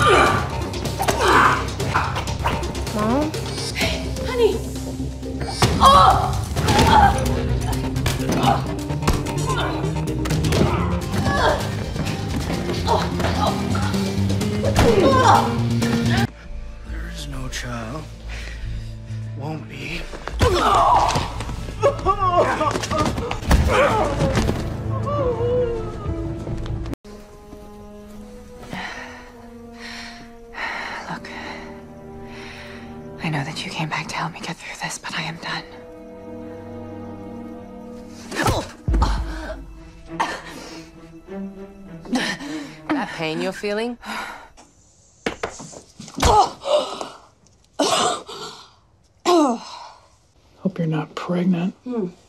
Mom? Hey, honey! Oh! There is no child. Won't be. Look, I know that you came back to help me get through this, but I am done. That pain you're feeling? Hope you're not pregnant.